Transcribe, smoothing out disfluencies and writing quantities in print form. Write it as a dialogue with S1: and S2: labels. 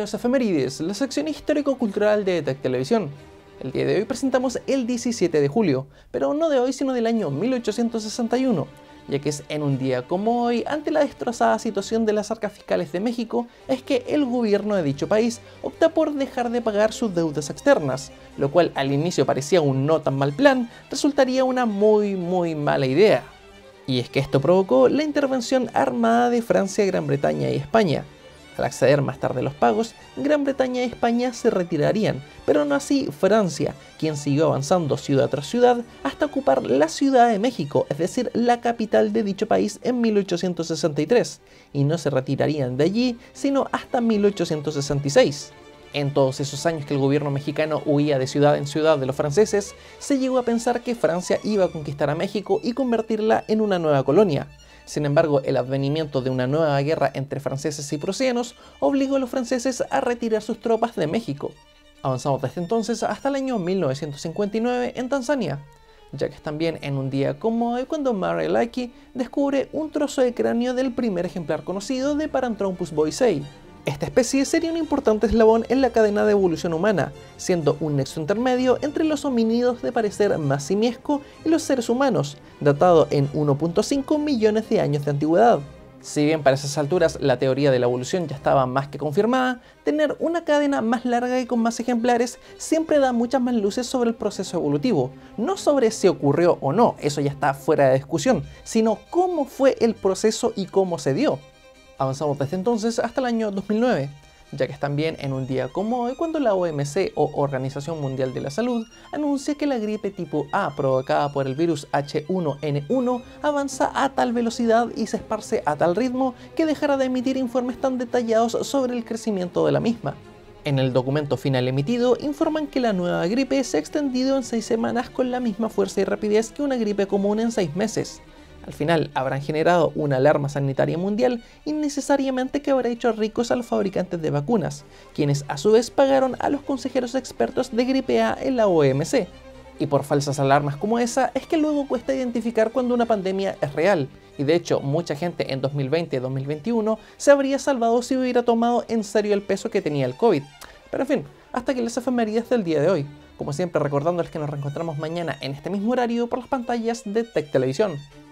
S1: Bienvenidos a Efemérides, la sección histórico-cultural de Tech Televisión. El día de hoy presentamos el 17 de julio, pero no de hoy sino del año 1861, ya que es en un día como hoy, ante la destrozada situación de las arcas fiscales de México, es que el gobierno de dicho país opta por dejar de pagar sus deudas externas, lo cual al inicio parecía un no tan mal plan, resultaría una muy mala idea. Y es que esto provocó la intervención armada de Francia, Gran Bretaña y España. Al acceder más tarde a los pagos, Gran Bretaña y España se retirarían, pero no así Francia, quien siguió avanzando ciudad tras ciudad hasta ocupar la Ciudad de México, es decir, la capital de dicho país en 1863, y no se retirarían de allí sino hasta 1866. En todos esos años que el gobierno mexicano huía de ciudad en ciudad de los franceses, se llegó a pensar que Francia iba a conquistar a México y convertirla en una nueva colonia. Sin embargo, el advenimiento de una nueva guerra entre franceses y prusianos obligó a los franceses a retirar sus tropas de México. Avanzamos desde entonces hasta el año 1959 en Tanzania, ya que es también en un día como hoy cuando Murray Leakey descubre un trozo de cráneo del primer ejemplar conocido de Paranthropus boisei. Esta especie sería un importante eslabón en la cadena de evolución humana, siendo un nexo intermedio entre los homínidos de parecer más simiesco y los seres humanos, datado en 1.5 millones de años de antigüedad. Si bien para esas alturas la teoría de la evolución ya estaba más que confirmada, tener una cadena más larga y con más ejemplares siempre da muchas más luces sobre el proceso evolutivo, no sobre si ocurrió o no, eso ya está fuera de discusión, sino cómo fue el proceso y cómo se dio. Avanzamos desde entonces hasta el año 2009, ya que es también en un día como hoy cuando la OMC o Organización Mundial de la Salud anuncia que la gripe tipo A provocada por el virus H1N1 avanza a tal velocidad y se esparce a tal ritmo que dejará de emitir informes tan detallados sobre el crecimiento de la misma. En el documento final emitido informan que la nueva gripe se ha extendido en 6 semanas con la misma fuerza y rapidez que una gripe común en 6 meses. Al final habrán generado una alarma sanitaria mundial innecesariamente que habrá hecho ricos a los fabricantes de vacunas, quienes a su vez pagaron a los consejeros expertos de gripe A en la OMC. Y por falsas alarmas como esa es que luego cuesta identificar cuando una pandemia es real, y de hecho mucha gente en 2020-2021 se habría salvado si hubiera tomado en serio el peso que tenía el COVID. Pero en fin, hasta aquí las efemérides del día de hoy. Como siempre recordándoles que nos reencontramos mañana en este mismo horario por las pantallas de Tech Televisión.